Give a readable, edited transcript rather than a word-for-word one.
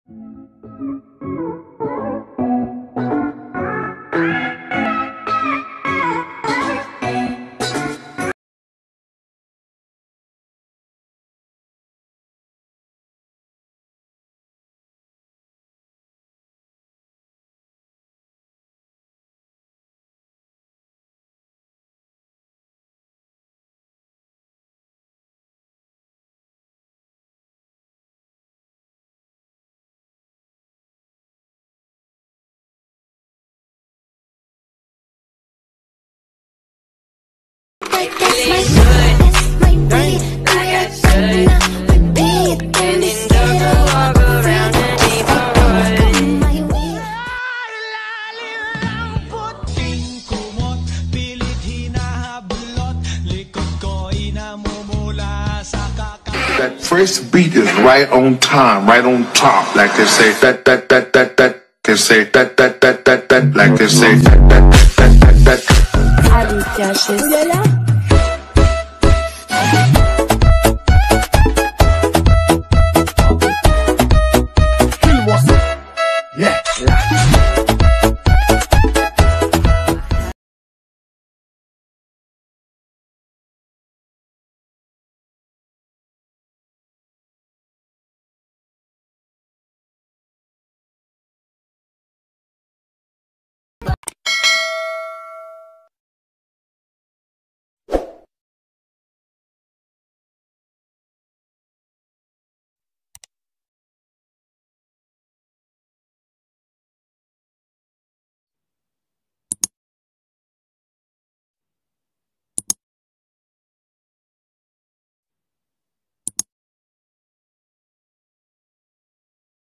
That first beat is right on time, right on top, like they say that. They say that, like they say that. Aditya Shiz.